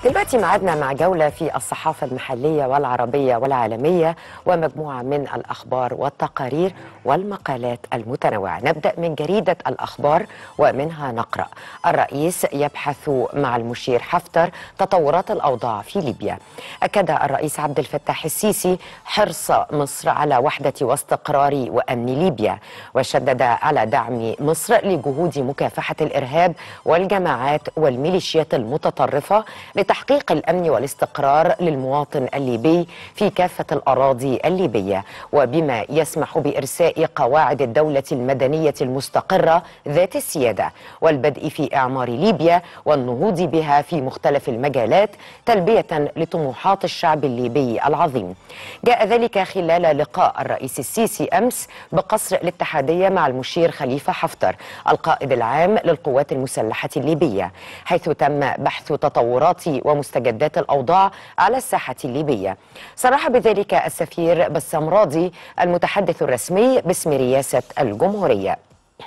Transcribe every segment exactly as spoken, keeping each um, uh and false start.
دلوقتي معادنا مع جولة في الصحافة المحلية والعربية والعالمية ومجموعة من الأخبار والتقارير والمقالات المتنوعة. نبدأ من جريدة الأخبار ومنها نقرأ: الرئيس يبحث مع المشير حفتر تطورات الأوضاع في ليبيا. أكد الرئيس عبد الفتاح السيسي حرص مصر على وحدة واستقرار وأمن ليبيا، وشدد على دعم مصر لجهود مكافحة الإرهاب والجماعات والميليشيات المتطرفة لتحقيق الأمن والاستقرار للمواطن الليبي في كافة الأراضي الليبية، وبما يسمح بإرساء قواعد الدولة المدنية المستقرة ذات السيادة والبدء في إعمار ليبيا والنهوض بها في مختلف المجالات تلبية لطموحات الشعب الليبي العظيم. جاء ذلك خلال لقاء الرئيس السيسي أمس بقصر الاتحادية مع المشير خليفة حفتر القائد العام للقوات المسلحة الليبية، حيث تم بحث تطورات ومستجدات الأوضاع على الساحة الليبية. صرح بذلك السفير بسام راضي المتحدث الرسمي باسم رئاسة الجمهورية.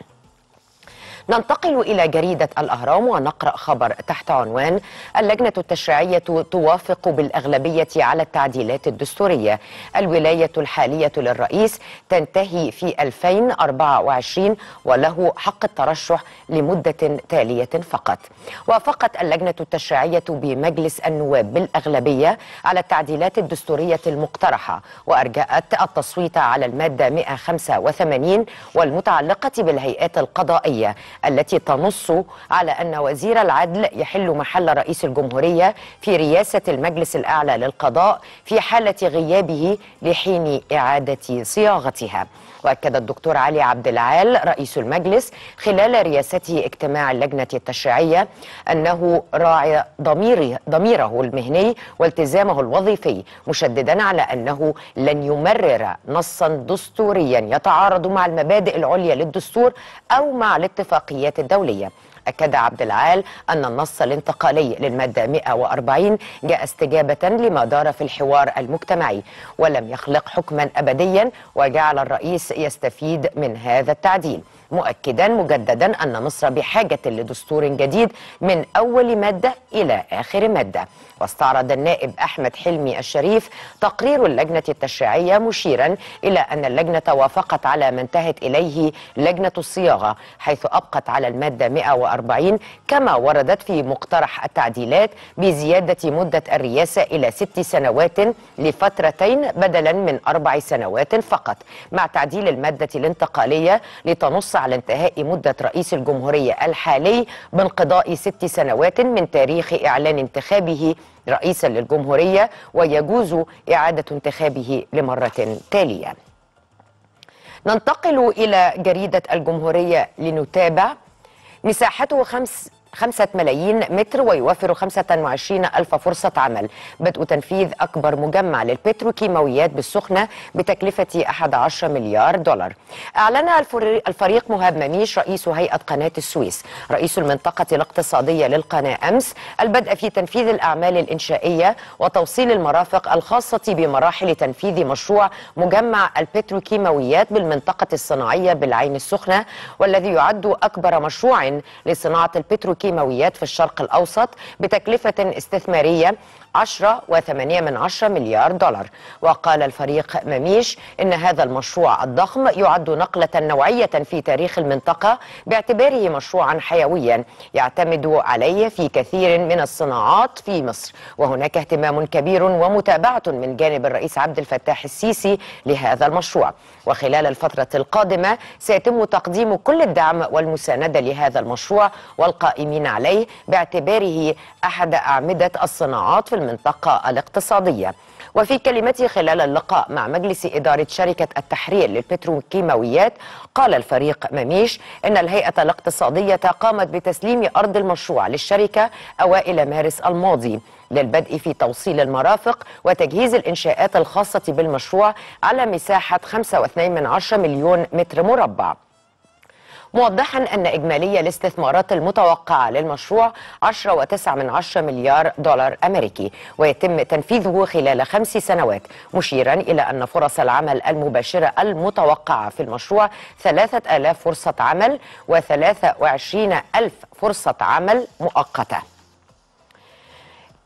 ننتقل إلى جريدة الأهرام ونقرأ خبر تحت عنوان: اللجنة التشريعية توافق بالأغلبية على التعديلات الدستورية. الولاية الحالية للرئيس تنتهي في ألفين وأربعة وعشرين وله حق الترشح لمدة تالية فقط. وافقت اللجنة التشريعية بمجلس النواب بالأغلبية على التعديلات الدستورية المقترحة، وأرجأت التصويت على المادة مئة وخمسة وثمانين والمتعلقة بالهيئات القضائية التي تنص على أن وزير العدل يحل محل رئيس الجمهورية في رئاسة المجلس الأعلى للقضاء في حالة غيابه لحين إعادة صياغتها. وأكد الدكتور علي عبد العال رئيس المجلس خلال رئاسته اجتماع اللجنة التشريعية أنه راعي ضميره, ضميره المهني والتزامه الوظيفي، مشددا على أنه لن يمرر نصا دستوريا يتعارض مع المبادئ العليا للدستور أو مع الاتفاقيات الدولية. أكد عبد العال أن النص الانتقالي للمادة مئة وأربعين جاء استجابة لما دار في الحوار المجتمعي ولم يخلق حكما أبديا، وجعل الرئيس يستفيد من هذا التعديل، مؤكدا مجددا أن مصر بحاجة لدستور جديد من أول مادة إلى آخر مادة. واستعرض النائب أحمد حلمي الشريف تقرير اللجنة التشريعية مشيرا إلى أن اللجنة وافقت على ما انتهت إليه لجنة الصياغة، حيث أبقت على المادة مئة وأربعين كما وردت في مقترح التعديلات بزيادة مدة الرئاسة إلى ست سنوات لفترتين بدلا من أربع سنوات فقط، مع تعديل المادة الانتقالية لتنص على انتهاء مدة رئيس الجمهورية الحالي بانقضاء ست سنوات من تاريخ إعلان انتخابه رئيسا للجمهورية، ويجوز إعادة انتخابه لمرة تالية. ننتقل إلى جريدة الجمهورية لنتابع: مساحته خمس خمسة ملايين متر ويوفر خمسة وعشرين ألف فرصة عمل. بدء تنفيذ أكبر مجمع للبتروكيماويات بالسخنة بتكلفة أحد عشر مليار دولار. أعلن الفريق مهاب مميش رئيس هيئة قناة السويس رئيس المنطقة الاقتصادية للقناة أمس البدء في تنفيذ الأعمال الإنشائية وتوصيل المرافق الخاصة بمراحل تنفيذ مشروع مجمع البتروكيماويات بالمنطقة الصناعية بالعين السخنة، والذي يعد أكبر مشروع لصناعة البتروكيماويات كيماويات في الشرق الأوسط بتكلفة استثمارية عشرة وثمانية من عشرة مليار دولار. وقال الفريق مميش إن هذا المشروع الضخم يعد نقلة نوعية في تاريخ المنطقة باعتباره مشروعا حيويا يعتمد عليه في كثير من الصناعات في مصر، وهناك اهتمام كبير ومتابعة من جانب الرئيس عبد الفتاح السيسي لهذا المشروع. وخلال الفترة القادمة سيتم تقديم كل الدعم والمساندة لهذا المشروع والقائمين عليه باعتباره أحد أعمدة الصناعات في المنطقة الاقتصادية. وفي كلمته خلال اللقاء مع مجلس إدارة شركة التحرير للبتروكيماويات قال الفريق مميش إن الهيئة الاقتصادية قامت بتسليم أرض المشروع للشركة أوائل مارس الماضي للبدء في توصيل المرافق وتجهيز الإنشاءات الخاصة بالمشروع على مساحة خمسة واثنين من عشرة مليون متر مربع، موضحا أن إجمالي الاستثمارات المتوقعة للمشروع عشرة وتسعة من عشرة مليار دولار أمريكي، ويتم تنفيذه خلال خمس سنوات، مشيرا إلى أن فرص العمل المباشرة المتوقعة في المشروع ثلاثة آلاف فرصة عمل وثلاثة وعشرين ألف فرصة عمل مؤقتة.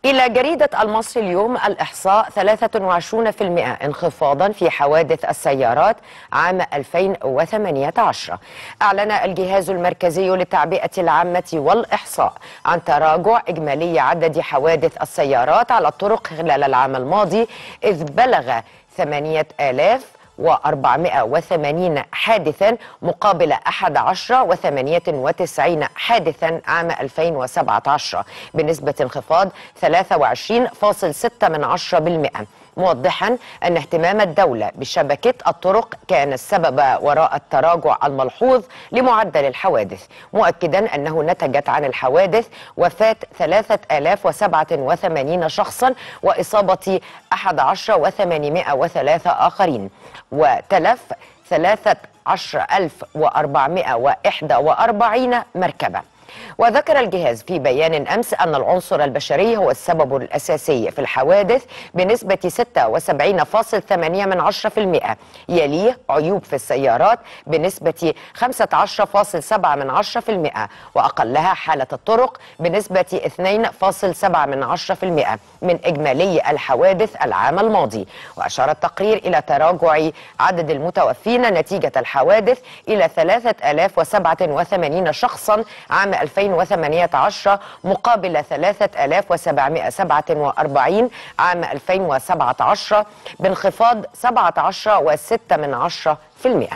إلى جريدة المصري اليوم الإحصاء ثلاثة وعشرين بالمئة انخفاضا في حوادث السيارات عام ألفين وثمانية عشر. أعلن الجهاز المركزي للتعبئة العامة والإحصاء عن تراجع إجمالي عدد حوادث السيارات على الطرق خلال العام الماضي، إذ بلغ ثمانية آلاف وأربعمائة وثمانين حادثا مقابل أحد عشر وثمانية وتسعين حادثا عام ألفين وسبعة عشر، بنسبة انخفاض ثلاثة وعشرين فاصلة ستة بالمئة، موضحا أن اهتمام الدولة بشبكة الطرق كان السبب وراء التراجع الملحوظ لمعدل الحوادث، مؤكدا أنه نتجت عن الحوادث وفاة ثلاثة آلاف وسبعة وثمانين شخصا وإصابة أحد عشر وثمانمائة وثلاثة آخرين، وتلف ثلاثة عشر ألف وأربعمائة وواحد وأربعين مركبة. وذكر الجهاز في بيان أمس أن العنصر البشري هو السبب الأساسي في الحوادث بنسبة ستة وسبعين فاصلة ثمانية بالمئة، يليه عيوب في السيارات بنسبة خمسة عشر فاصلة سبعة بالمئة، وأقلها حالة الطرق بنسبة اثنين فاصلة سبعة بالمئة من إجمالي الحوادث العام الماضي. وأشار التقرير إلى تراجع عدد المتوفين نتيجة الحوادث إلى ثلاثة آلاف وسبعة وثمانين شخصا عام ألفين وثمانية عشر مقابل ثلاثة آلاف وسبعمائة وسبعة وأربعين عام ألفين وسبعة عشر، بانخفاض سبعة عشر فاصلة ستة بالمئة.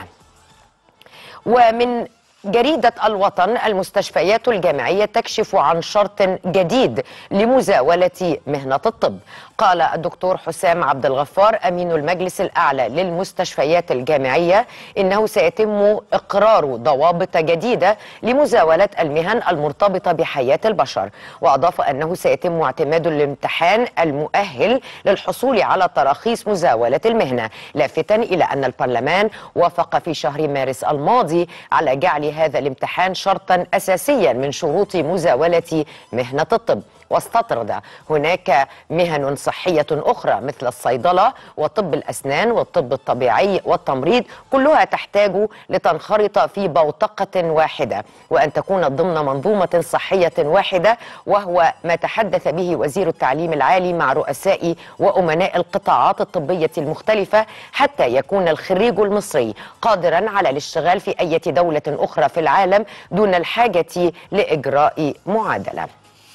ومن جريدة الوطن، المستشفيات الجامعية تكشف عن شرط جديد لمزاولة مهنة الطب. قال الدكتور حسام عبد الغفار أمين المجلس الأعلى للمستشفيات الجامعية إنه سيتم إقرار ضوابط جديدة لمزاولة المهن المرتبطة بحياة البشر، وأضاف أنه سيتم اعتماد الامتحان المؤهل للحصول على تراخيص مزاولة المهنة، لافتا إلى أن البرلمان وافق في شهر مارس الماضي على جعل هذا الامتحان شرطا أساسيا من شروط مزاولة مهنة الطب. واستطرد هناك مهن صحية أخرى مثل الصيدلة وطب الأسنان والطب الطبيعي والتمريض، كلها تحتاج لتنخرط في بوتقة واحدة وأن تكون ضمن منظومة صحية واحدة، وهو ما تحدث به وزير التعليم العالي مع رؤساء وأمناء القطاعات الطبية المختلفة، حتى يكون الخريج المصري قادرا على الاشتغال في أي دولة أخرى في العالم دون الحاجة لإجراء معادلة.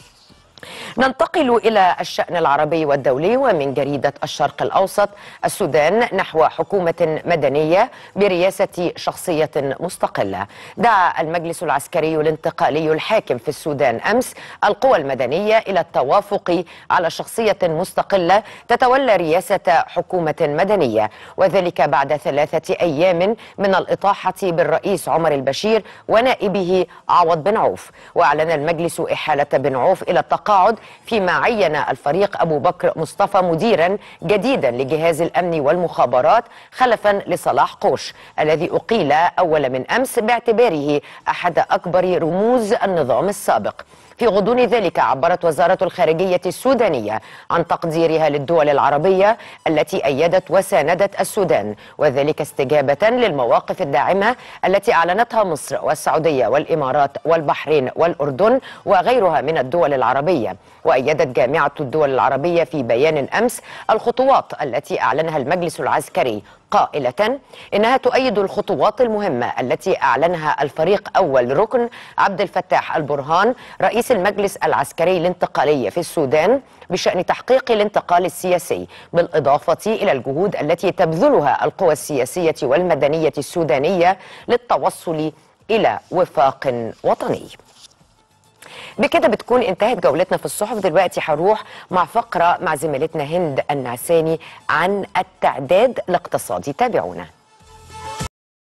ننتقل إلى الشأن العربي والدولي، ومن جريدة الشرق الأوسط، السودان نحو حكومة مدنية برئاسة شخصية مستقلة. دعا المجلس العسكري الانتقالي الحاكم في السودان أمس القوى المدنية إلى التوافق على شخصية مستقلة تتولى رئاسة حكومة مدنية، وذلك بعد ثلاثة أيام من الإطاحة بالرئيس عمر البشير ونائبه عوض بن عوف. وأعلن المجلس إحالة بن عوف إلى التقاعد، فيما عين الفريق أبو بكر مصطفى مديرا جديدا لجهاز الأمن والمخابرات خلفا لصلاح قوش الذي أقيل أول من أمس باعتباره أحد أكبر رموز النظام السابق. في غضون ذلك عبرت وزارة الخارجية السودانية عن تقديرها للدول العربية التي أيدت وساندت السودان، وذلك استجابة للمواقف الداعمة التي أعلنتها مصر والسعودية والإمارات والبحرين والأردن وغيرها من الدول العربية. وأيدت جامعة الدول العربية في بيان أمس الخطوات التي أعلنها المجلس العسكري، قائلة إنها تؤيد الخطوات المهمة التي أعلنها الفريق أول ركن عبد الفتاح البرهان رئيس المجلس العسكري الانتقالي في السودان بشأن تحقيق الانتقال السياسي، بالإضافة إلى الجهود التي تبذلها القوى السياسية والمدنية السودانية للتوصل إلى وفاق وطني. بكده بتكون انتهت جولتنا في الصحف. دلوقتي هروح مع فقرة مع زميلتنا هند النعساني عن التعداد الاقتصادي. تابعونا.